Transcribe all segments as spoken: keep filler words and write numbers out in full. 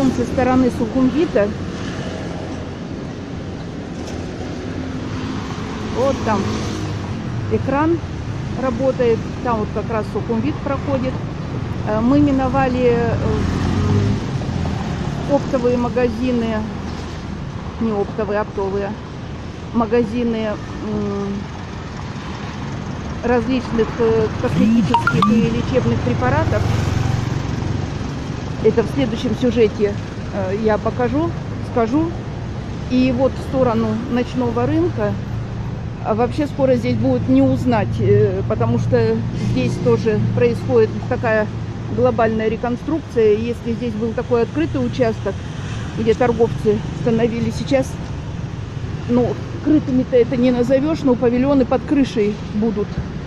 Магазин со стороны Сухумвита. Вот там экран работает, там вот как раз Сухумвит проходит. Мы миновали оптовые магазины, не оптовые, оптовые магазины различных косметических и лечебных препаратов. Это в следующем сюжете я покажу, скажу. И вот в сторону ночного рынка. А вообще скоро здесь будет не узнать, потому что здесь тоже происходит такая глобальная реконструкция. Если здесь был такой открытый участок, где торговцы становились, сейчас, ну, крытыми-то это не назовешь, но павильоны под крышей будут.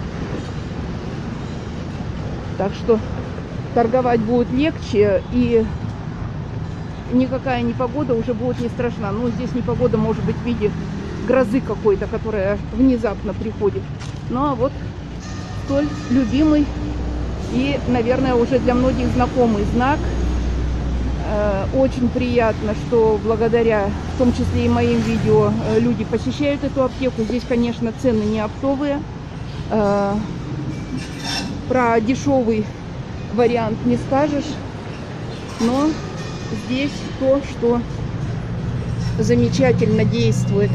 Так что торговать будет легче, и никакая непогода уже будет не страшна. Ну, здесь непогода может быть в виде грозы какой-то, которая внезапно приходит. Ну, а вот столь любимый и, наверное, уже для многих знакомый знак. Э, очень приятно, что благодаря, в том числе и моим видео, люди посещают эту аптеку. Здесь, конечно, цены не оптовые. Э, про дешевый вариант не скажешь, но здесь то, что замечательно действует.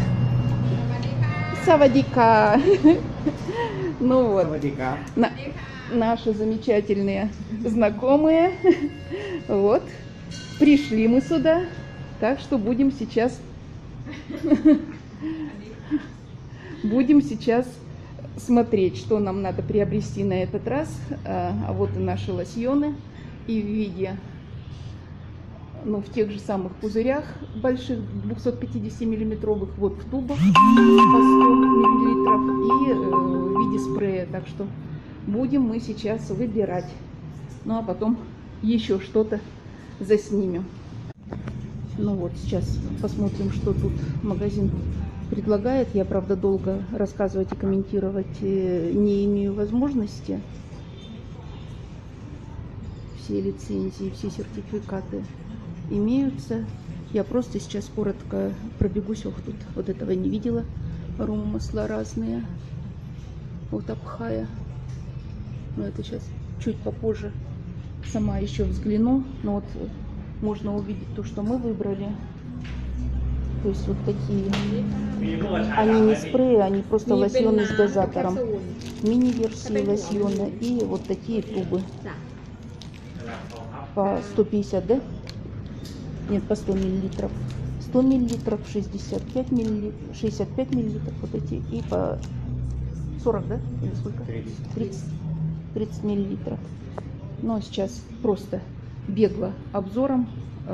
Савадика. Ну вот, на, наши замечательные знакомые. Вот, пришли мы сюда, так что будем сейчас, будем сейчас смотреть, что нам надо приобрести на этот раз. А вот и наши лосьоны, и в виде, ну, в тех же самых пузырях больших, двухсотпятидесятимиллиметровых, вот в тубах по сто миллилитров, и э, в виде спрея. Так что будем мы сейчас выбирать. Ну, а потом еще что-то заснимем. Ну вот, сейчас посмотрим, что тут магазин предлагает. Я, правда, долго рассказывать и комментировать не имею возможности. Все лицензии, все сертификаты имеются. Я просто сейчас коротко пробегусь. Ох, тут вот этого не видела. Аромамасла разные. Вот Абхая. Но это сейчас чуть попозже сама еще взгляну. Но вот можно увидеть то, что мы выбрали. То есть вот такие. Они не спреи, они просто лосьоны с дозатором. Мини-версии лосьона и вот такие тубы. По сто пятьдесят, да? Нет, по сто миллилитров. сто миллилитров, шестьдесят пять миллилитров, шестьдесят пять миллилитров вот эти. И по сорок, да? Или сколько? тридцать. тридцать миллилитров. Но сейчас просто бегло обзором.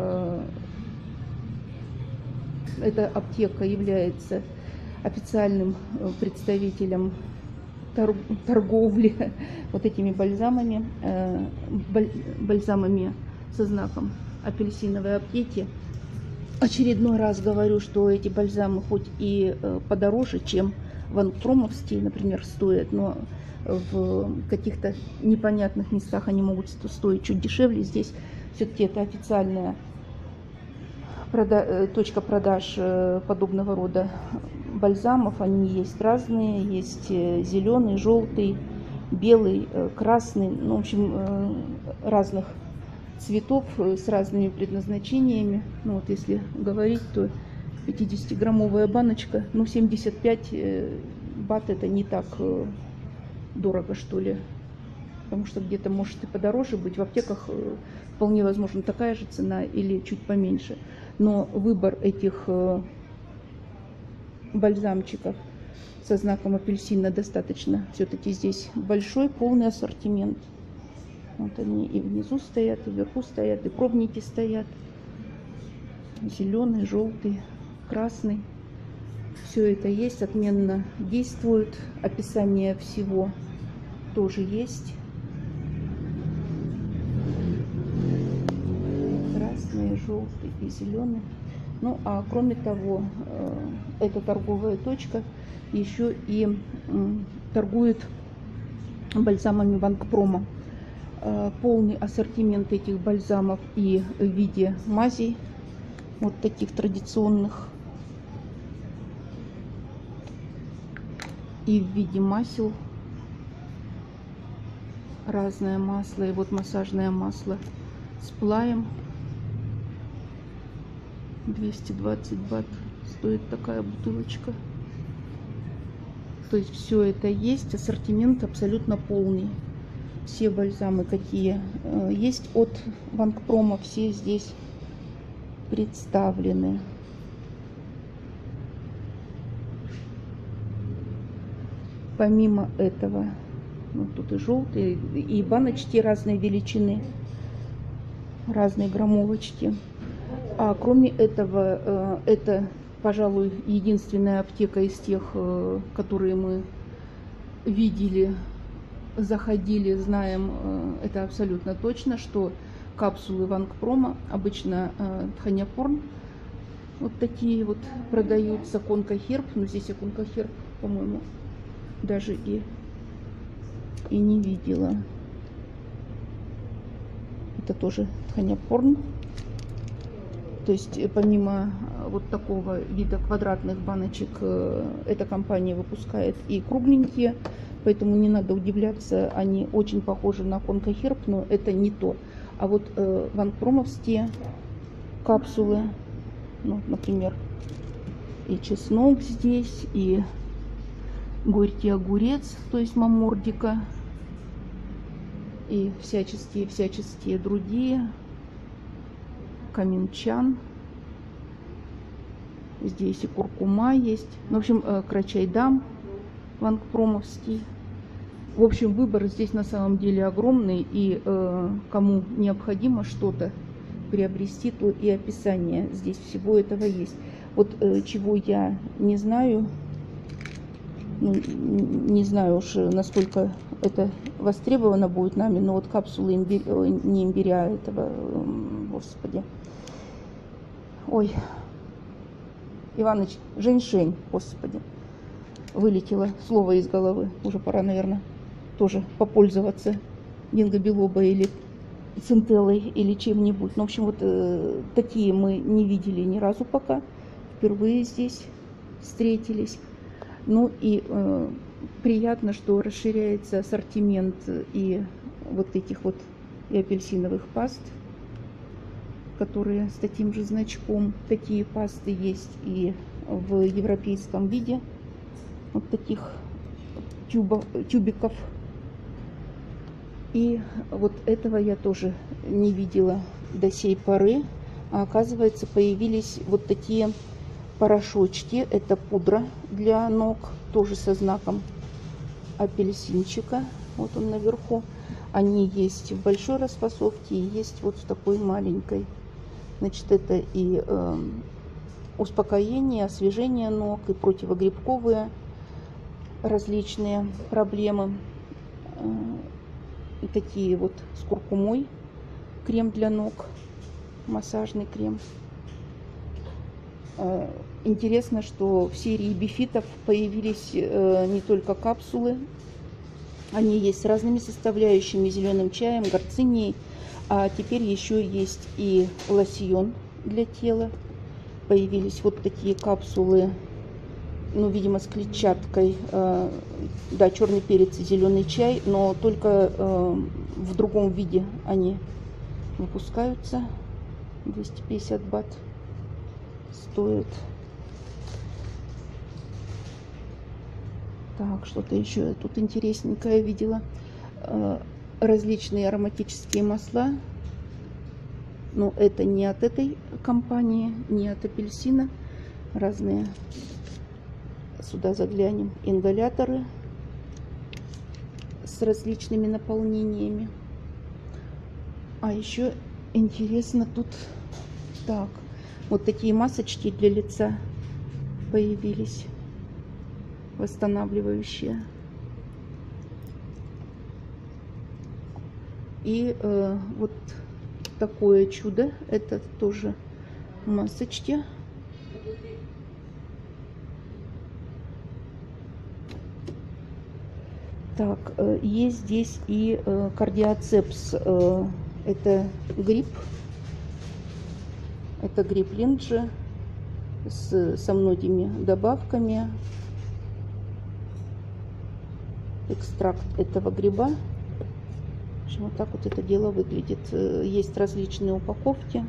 Эта аптека является официальным представителем торговли вот этими бальзамами, бальзамами со знаком апельсиновой аптеки. Очередной раз говорю, что эти бальзамы хоть и подороже, чем ванпромовские, например, стоят, но в каких-то непонятных местах они могут стоить чуть дешевле. Здесь все-таки это официальная прода- точка продаж подобного рода бальзамов. Они есть разные, есть зеленый, желтый, белый, красный, ну, в общем, разных цветов с разными предназначениями. Ну, вот если говорить, то пятидесятиграммовая баночка, ну, семьдесят пять бат, это не так дорого, что ли, потому что где-то может и подороже быть. В аптеках вполне возможно такая же цена или чуть поменьше. Но выбор этих бальзамчиков со знаком апельсина достаточно. Все-таки здесь большой, полный ассортимент. Вот они и внизу стоят, и вверху стоят, и пробники стоят. Зеленый, желтый, красный. Все это есть, отменно действует. Описание всего тоже есть. Красный, желтый и зеленый. Ну, а кроме того, эта торговая точка еще и торгует бальзамами Ванкпрома. полный ассортимент этих бальзамов и в виде мазей, вот таких традиционных, и в виде масел. Разное масло, и вот массажное масло с плаем. двести двадцать бат стоит такая бутылочка. То есть все это есть, ассортимент абсолютно полный. Все бальзамы, какие есть от Вангпрома, все здесь представлены. Помимо этого, ну, тут и желтые, и баночки разной величины, разные граммовочки. А кроме этого, это, пожалуй, единственная аптека из тех, которые мы видели, заходили, знаем, это абсолютно точно, что капсулы Вангпрома, обычно Тханяпорн, вот такие вот продаются, Конкохерб, но здесь я Конкохерб, по-моему, даже и и не видела. Это тоже Тханяпорн. То есть помимо вот такого вида квадратных баночек, эта компания выпускает и кругленькие, поэтому не надо удивляться, они очень похожи на Конкохерб, но это не то. А вот э, вангпромовские капсулы, ну, например, и чеснок здесь, и горький огурец, то есть мамордика, и всяческие, всяческие другие, каминчан, здесь и куркума есть, ну, в общем, крачайдам вангпромовский. В общем, выбор здесь на самом деле огромный, и э, кому необходимо что-то приобрести, то и описание здесь всего этого есть. Вот э, чего я не знаю, ну, не знаю уж, насколько это востребовано будет нами, но вот капсулы имбирь, не имбиря, этого, господи, ой, Иваныч, женьшень, господи, вылетело слово из головы, уже пора, наверное, тоже попользоваться гингобилоба или центеллой или чем-нибудь. Ну, в общем, вот э, такие мы не видели ни разу пока, впервые здесь встретились. Ну и э, приятно, что расширяется ассортимент и вот этих вот и апельсиновых паст, которые с таким же значком. Такие пасты есть и в европейском виде, вот таких тюбов, тюбиков. И вот этого я тоже не видела до сей поры. А оказывается, появились вот такие порошочки. Это пудра для ног, тоже со знаком апельсинчика. Вот он наверху. Они есть в большой расфасовке и есть вот в такой маленькой. Значит, это и э, успокоение, освежение ног, и противогрибковые различные проблемы. И такие вот с куркумой, крем для ног, массажный крем. Интересно, что в серии бифитов появились не только капсулы, они есть с разными составляющими, зеленым чаем, горцинией, а теперь еще есть и лосьон для тела. Появились вот такие капсулы, ну, видимо, с клетчаткой, э, да, черный перец и зеленый чай, но только э, в другом виде они выпускаются. двести пятьдесят бат стоит. Так, что-то еще тут интересненькое видела. Э, различные ароматические масла. Но это не от этой компании, не от апельсина. Разные. Сюда заглянем. Ингаляторы с различными наполнениями. А еще интересно тут, так, вот такие масочки для лица появились, восстанавливающие. И э, вот такое чудо, это тоже масочки. Так, э, есть здесь и э, кардиоцепс. Э, это гриб. Это гриб линджи с, со многими добавками. Экстракт этого гриба. В общем, вот так вот это дело выглядит. Есть различные упаковки.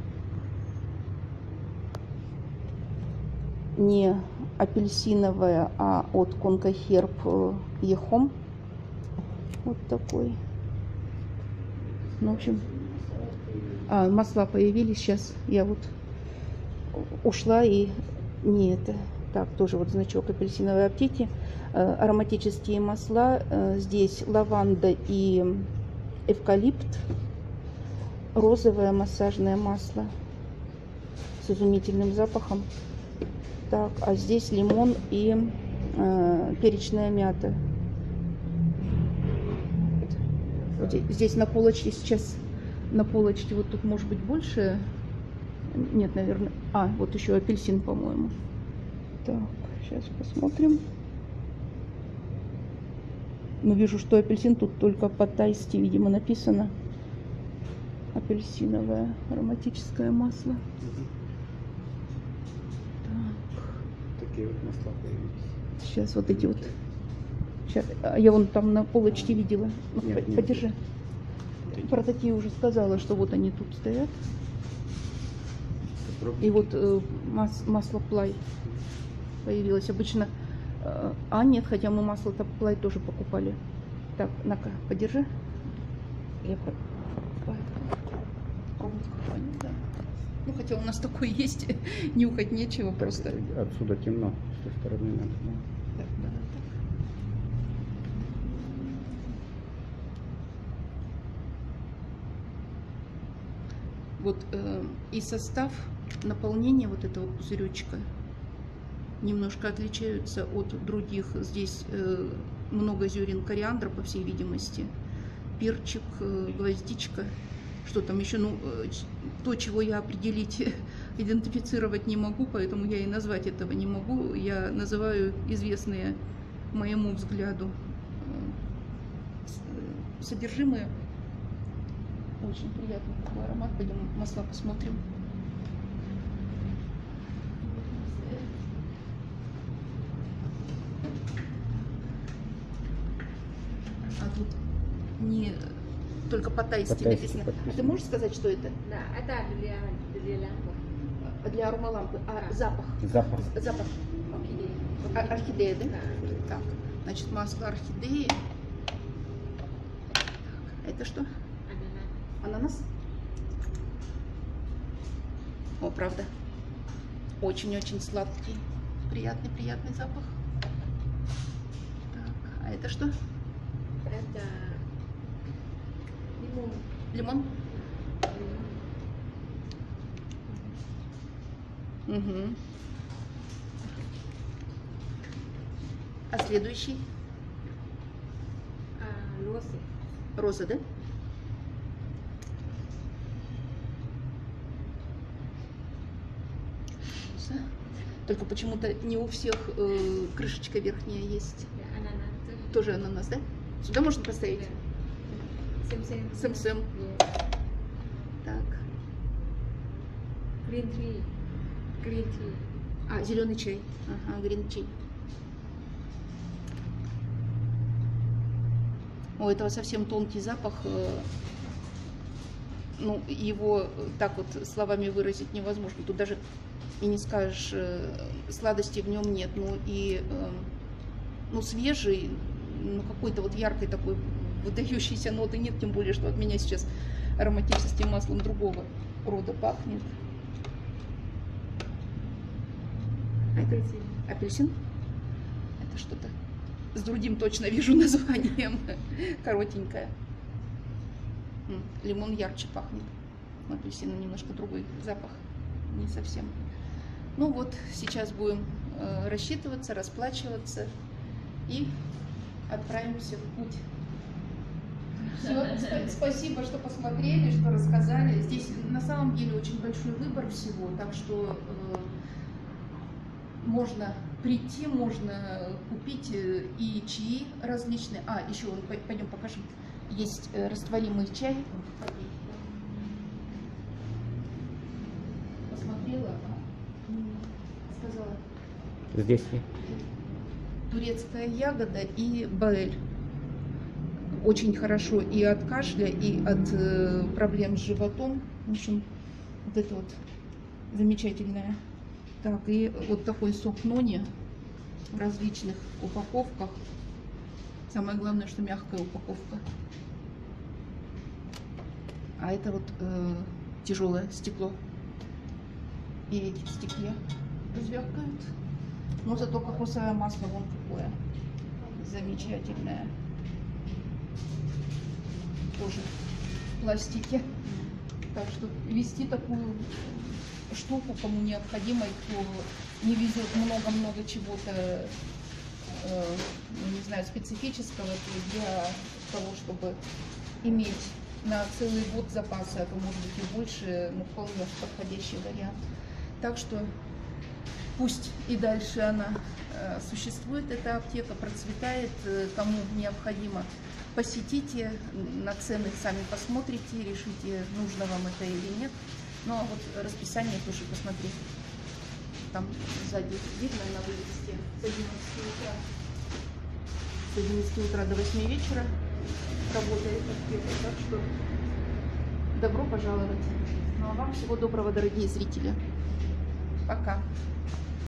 Не апельсиновая, а от Конкохерб Ехом. Вот такой. Ну, в общем, а, масла появились сейчас. Я вот ушла и не это. Так, тоже вот значок апельсиновой аптеки. Ароматические масла. Здесь лаванда и эвкалипт. Розовое массажное масло с изумительным запахом. Так, а здесь лимон и э, перечная мята. Вот здесь на полочке сейчас, на полочке вот тут может быть больше. Нет, наверное. А, вот еще апельсин, по-моему. Так, сейчас посмотрим. Ну, вижу, что апельсин тут только по-тайски, видимо, написано. Апельсиновое ароматическое масло. Угу. Так. Такие вот масла появились. Сейчас вот эти вот. Сейчас. Я вон там на полочке видела. Нет, нет, Подержи. нет. Про такие уже сказала, что вот они тут стоят. Попробуйте. И вот э, мас, масло Плай появилось. Обычно... Э, а, нет, хотя мы масло-то Плай тоже покупали. Так, на-ка, подержи. Я по... попробую, какое, да. Ну, хотя у нас такое есть, нюхать нечего Так, просто. отсюда темно, с той стороны надо. Да? Так, да, так. Вот э, и состав, наполнение вот этого пузыречка немножко отличаются от других. Здесь э, много зерен кориандра, по всей видимости, перчик, э, гвоздичка, что там еще, ну, э, то, чего я определить, идентифицировать не могу, поэтому я и назвать этого не могу. Я называю известные моему взгляду э, содержимое. Очень приятный такой аромат. Пойдем масла посмотрим. А тут не только по-тайски По-тайски написано. подписано. А ты можешь сказать, что это? Да, это для, для лампы. Для аромалампы. А Да. запах? Запах. Запах. Орхидеи. А, орхидея, да? Да. Так, значит, масло орхидеи. Так, это что? Ананас. Ананас? О, правда. Очень-очень сладкий. Приятный, приятный запах. Так, а это что? Это лимон. Лимон? Угу. А следующий? А, розы. Роза, да? Роза. Только почему-то не у всех э, крышечка верхняя есть. Да, ананас. Тоже ананас, да? Сюда можно поставить? Да. Сэм-сэм. Сэм-сэм. Yes. Так. Green tea. Green tea. А, зеленый чай. Ага, green tea. У этого совсем тонкий запах. э, Ну, его так вот словами выразить невозможно. Тут даже и не скажешь, э, сладости в нем нет. Ну и э, ну, свежий, ну какой-то вот яркой такой выдающейся ноты нет, тем более, что от меня сейчас ароматическим маслом другого рода пахнет. А это Апельсин. апельсин? Это что-то с другим точно вижу названием. Коротенькое. М, Лимон ярче пахнет. У апельсина немножко другой запах. Не совсем. Ну вот, сейчас будем э, рассчитываться, расплачиваться и отправимся в путь. Все, спасибо, что посмотрели, что рассказали. Здесь на самом деле очень большой выбор всего, так что э, можно прийти, можно купить э, и чаи различные. А, еще, вон, пой- пойдем покажем. Есть э, растворимый чай. Посмотрела, а? Сказала. Здесь нет. Турецкая ягода и баэль. Очень хорошо и от кашля, и от э, проблем с животом. В общем, вот это вот замечательное. Так, и вот такой сок нони в различных упаковках. Самое главное, что мягкая упаковка. А это вот э, тяжелое стекло. И эти в стекле звякают. Но зато кокосовое масло вон какое замечательное. Тоже в пластике. Так что вести такую штуку, кому необходимо, и кто не везет много-много чего-то, э, ну, не знаю, специфического, то для того, чтобы иметь на целый год запасы, а то может быть и больше, ну, вполне подходящий вариант. Так что пусть и дальше она э, существует, эта аптека процветает, э, кому необходимо, посетите, на цены сами посмотрите, решите, нужно вам это или нет. Ну а вот расписание тоже посмотреть. Там сзади видно на вывеске с одиннадцати утра. С одиннадцати утра до восьми вечера работает аптека, так что добро пожаловать. Ну а вам всего доброго, дорогие зрители. Пока.